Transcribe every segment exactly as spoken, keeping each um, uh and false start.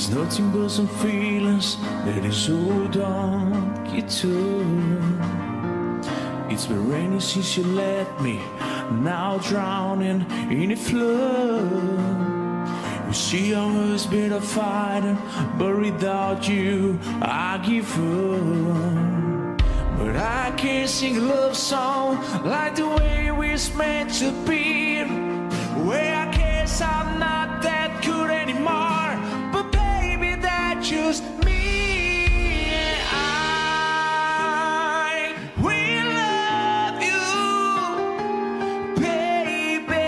It's nothing but some feelings that is so don't get to. It's been raining since you left me, now drowning in a flood. You see I was been a fighter, but without you I give up. But I can't sing a love song like the way we're meant to be. Where I guess I'm not that good anymore, but baby that's just me. I will love you, baby.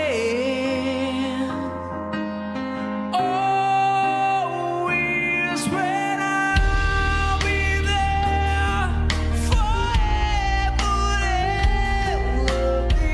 Always when I'll be there forever and will be.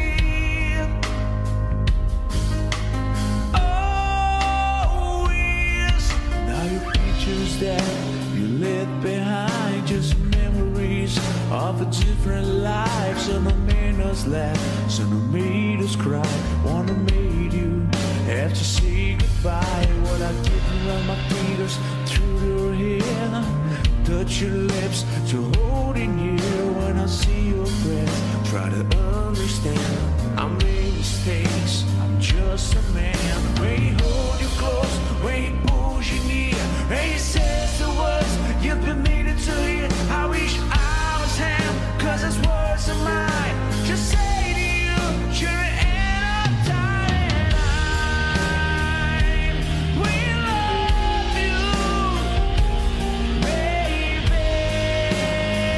Always. Now your pictures that you left behind, just memories of a different life. Some have made us laugh, some have made us cry. One have made you have to say goodbye. What I did run my fingers through your hair, touch your lips to hold in here. When I see your breath, try to understand. I made mistakes, I'm just a man. When he hold you close, when he pulls you near, and he says the words you've been needing to hear. I wish I was him, cause his words are mine. Just say to you, you're an end of time. We love you, baby.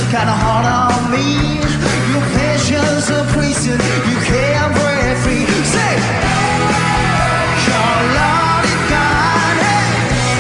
kinda hard on me. Your passion's a prison, you can't break free. Say, your love is gone, hey.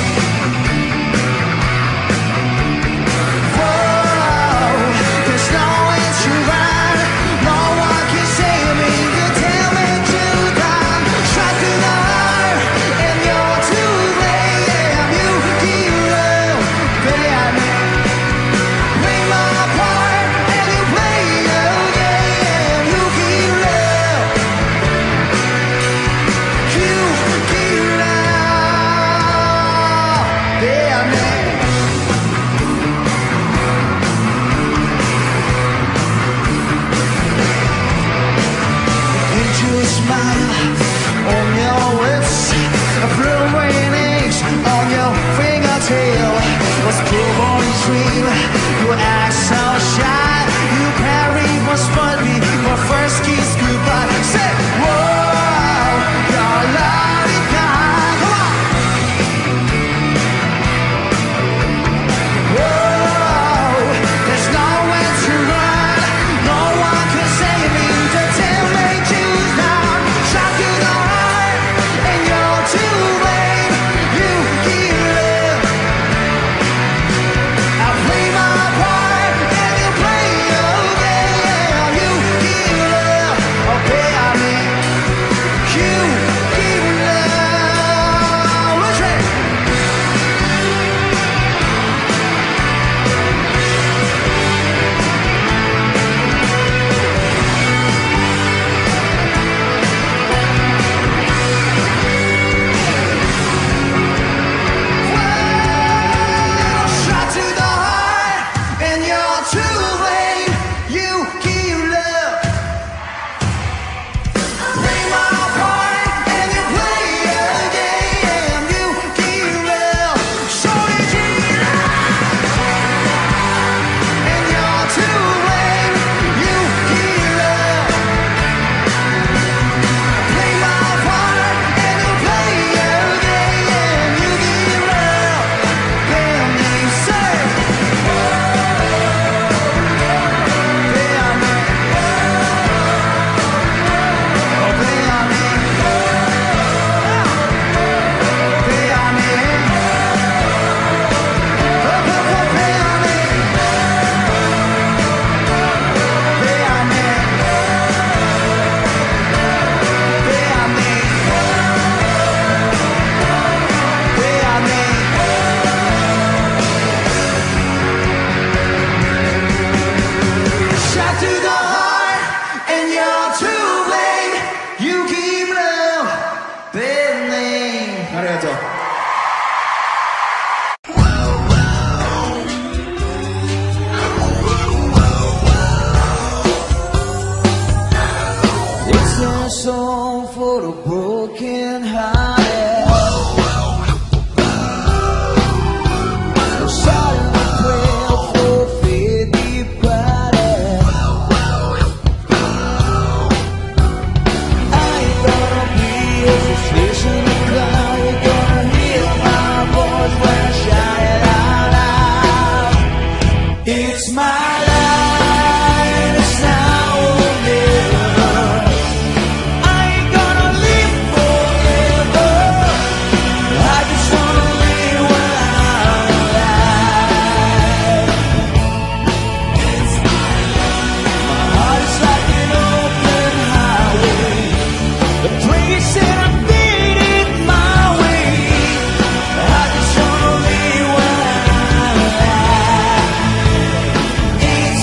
Whoa, there's no way to run, no one can save me. You tell me to die, shot to the heart, and you're too late. Yeah, you give up, baby. Play my part, and you play the game. You give up, you give up, baby. Into a smile on your lips, a blue wings on your fingertip. Was poor boy's dream. You act so shy. You carry was funny. My first kiss goodbye. Say, whoa, your love is gone. Come on. Whoa, there's nowhere to run. No one can save me. The temperature's down. Shot to the heart, and you're too late. You give up. I play my part, and you play your game. You give up. Okay, I mean, you give up. Let's try. Shot to the heart, and you're too late. You give love. Play my part, and you play your game. You give love. So did you and you're too late. You give love. Play my part, and you play your game. You give love. Then you say, shot to the heart, and you're too late. You keep love, bending. ありがとう。It's a song for the broken hearted. A silent prayer for faith departed. I ain't gonna be a fish in the cloud. You're gonna hear my voice when I shout it out loud. It's my life, it's now or never. I ain't gonna live forever. I just wanna live when I'm alive. It's my life. My heart is like an open highway. The place that I'm beating my way. I just wanna live when I'm alive. It's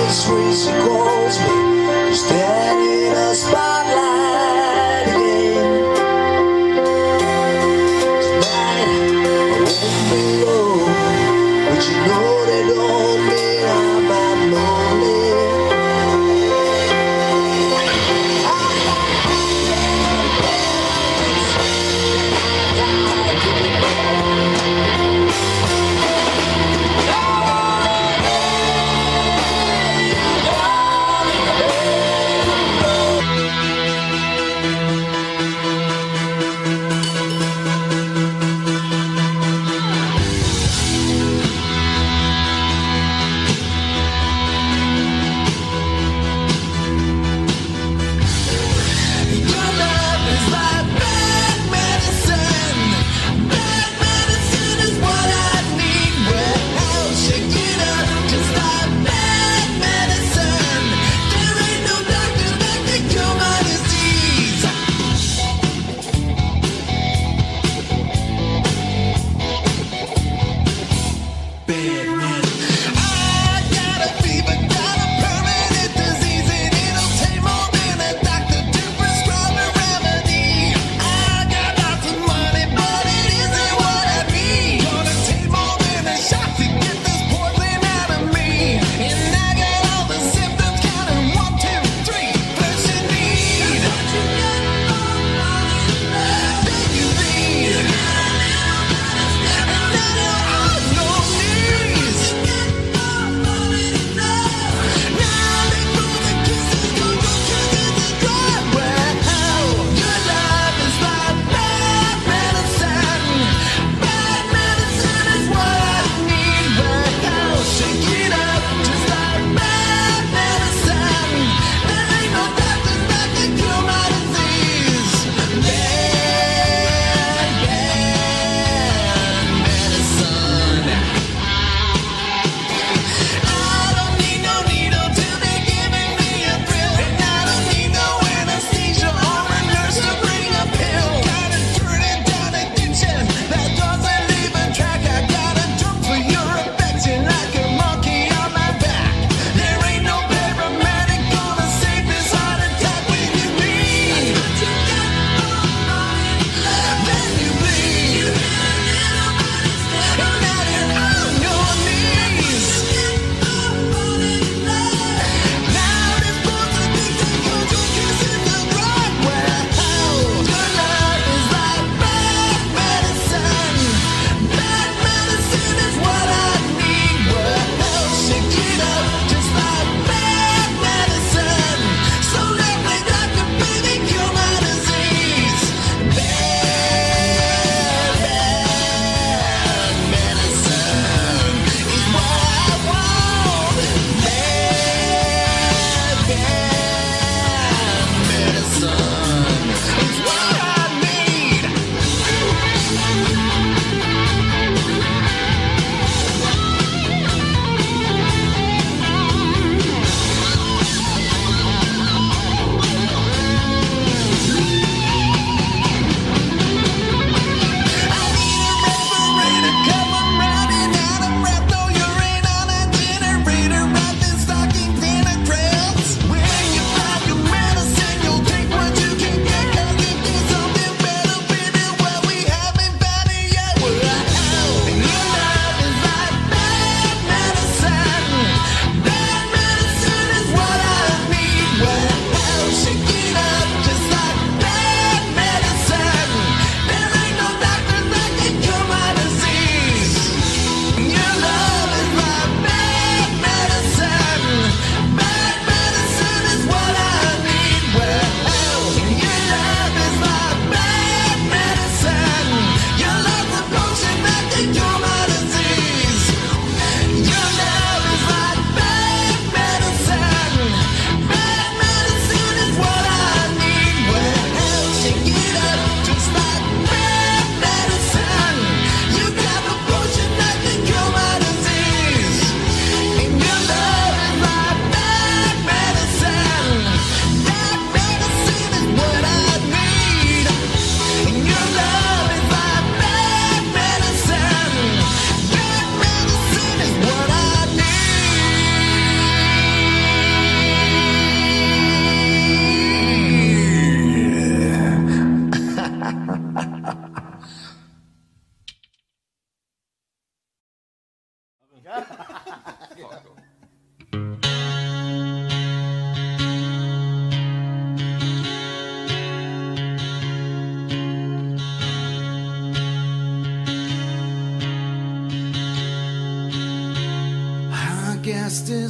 face when she calls me, stand in a spotlight again. Tonight I won't be alone, but you know that don't mean I'm not lonely. I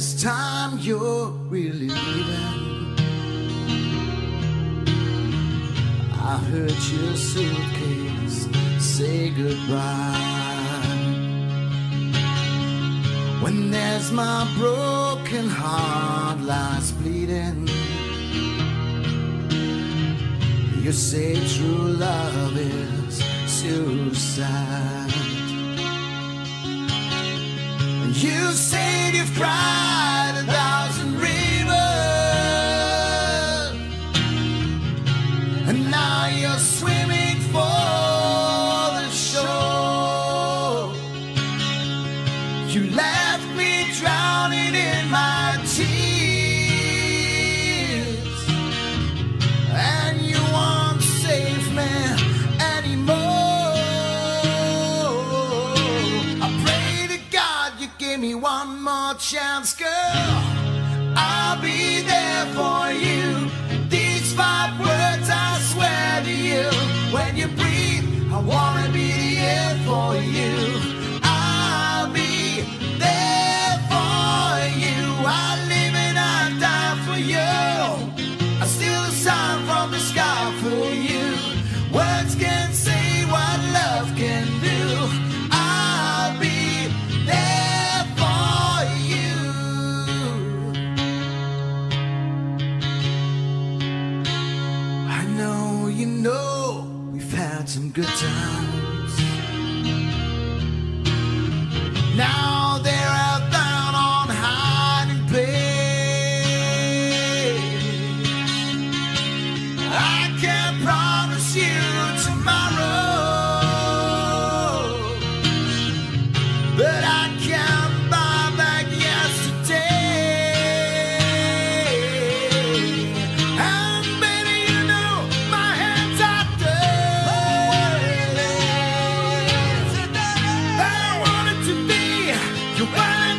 this time you're really leaving. I heard your suitcase say goodbye. When there's my broken heart lies bleeding, you say true love is suicide. You said you've cried a thousand rivers, and now you're swimming for the shore. You left me drowning in my tears, and you won't save me anymore. I pray to God you give me one more chance, girl. I'll be there for you. These five words I swear to you. When you breathe, I wanna be the air for you. I'll be there for you. I live and I die for you. I steal the sun from the sky for you. Words can't say what love can do. I'll be there for you. I know you know we've had some good times. Now they're out down on hiding place. I can't promise you tomorrow, but I can't buy back yesterday. And baby, you know my hands are dirty. I wanted to be your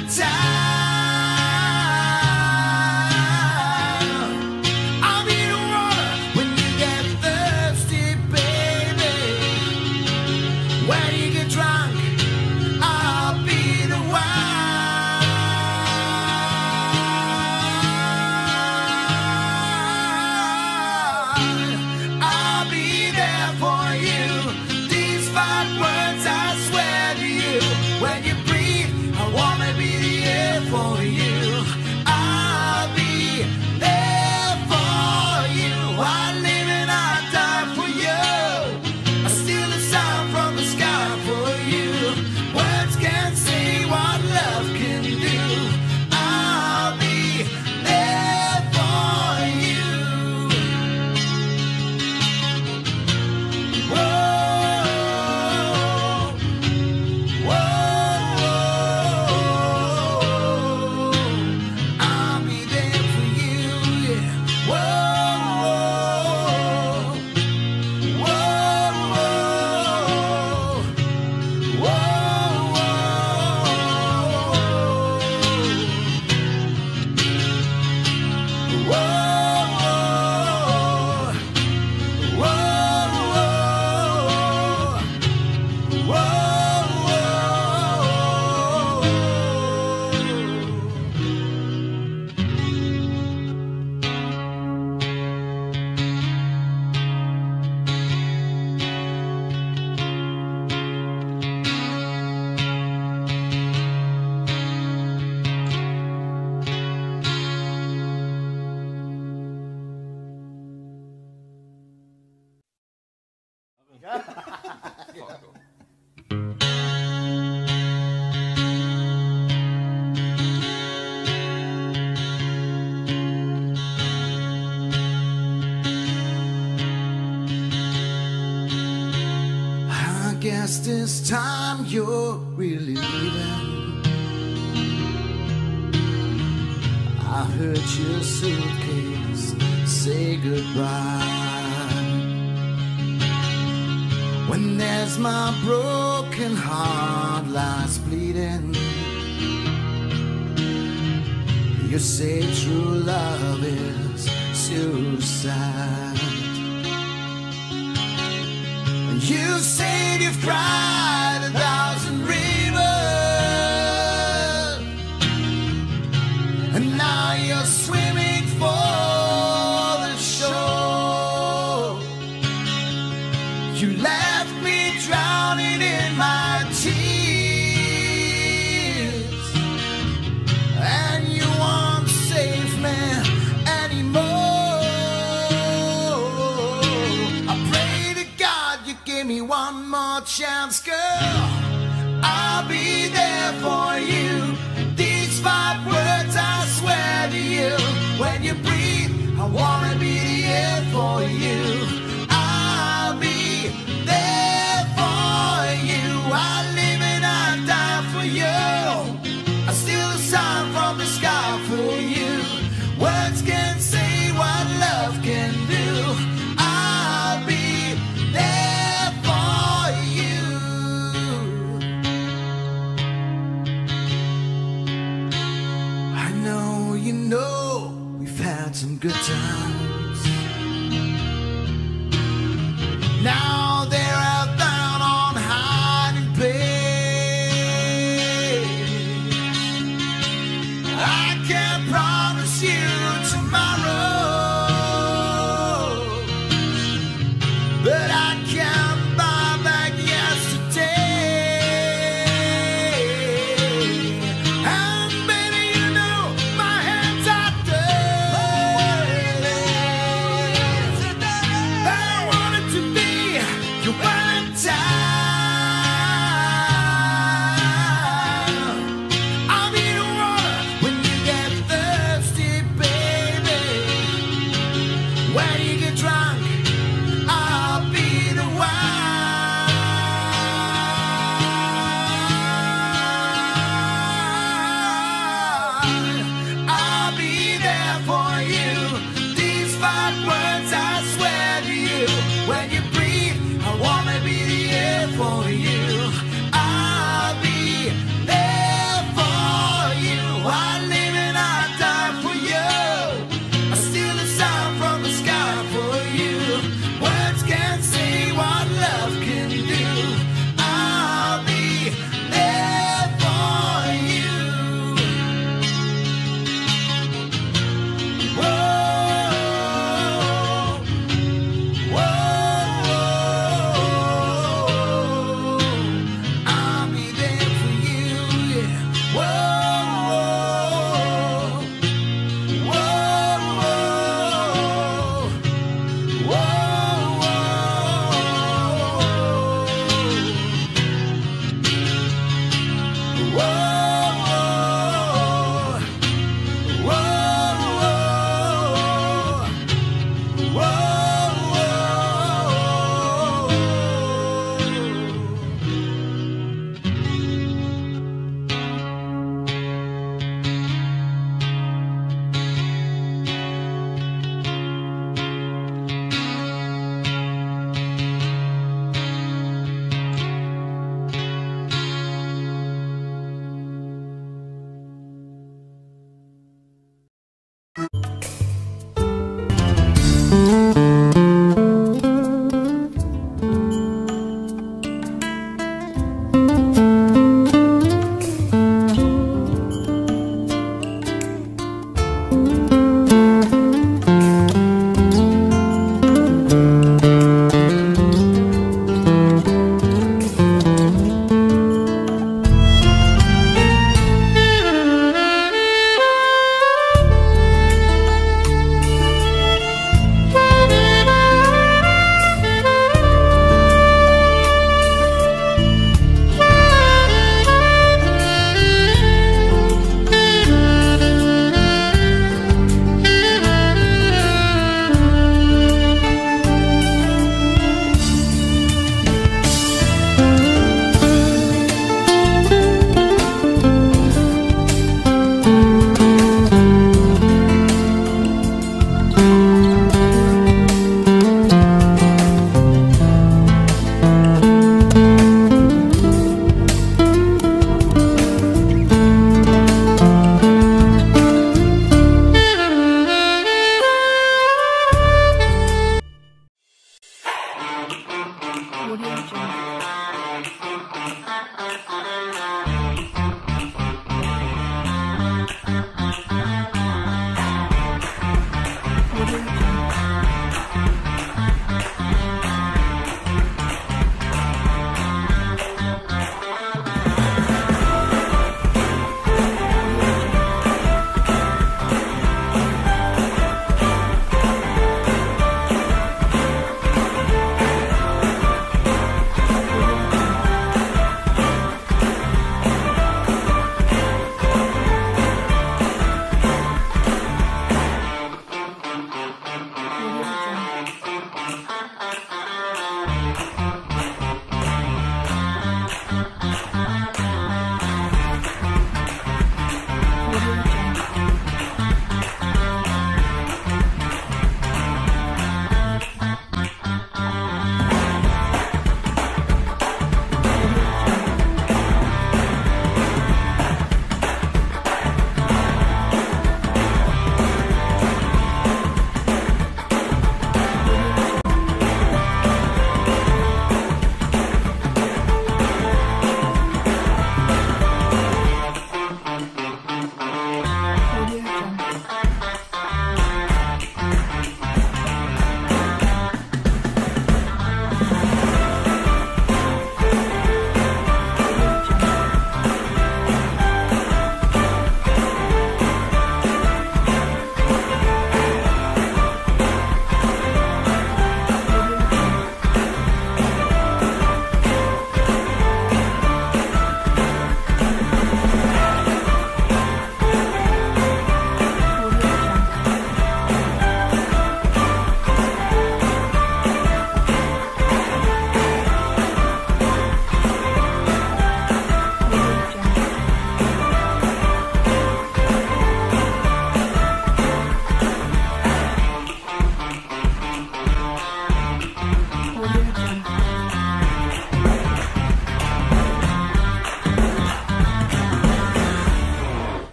Valentine. I'll be the water when you get thirsty, baby. When you get drunk, I'll be the wine. I'll be there for you. These five words I swear to you. When you breathe, I wanna be the air for you. I'll be there for you. I live and I die for you. I steal the sound from the sky for you. Words can't say what love can do. I'll be there for you. Whoa, whoa, I'll be there for you, yeah. Whoa, whoa, I guess this time you're really leaving. I heard your suitcase say goodbye. When there's my broken heart lies bleeding, you say true love is suicide. You said you've cried a thousand rivers, When you breathe, I wanna be the air for you. I'll be there for you. I live and I die for you. I steal the sun from the sky for you. Words can't say what love can do. I'll be there for you. I know you know we've had some good times. Now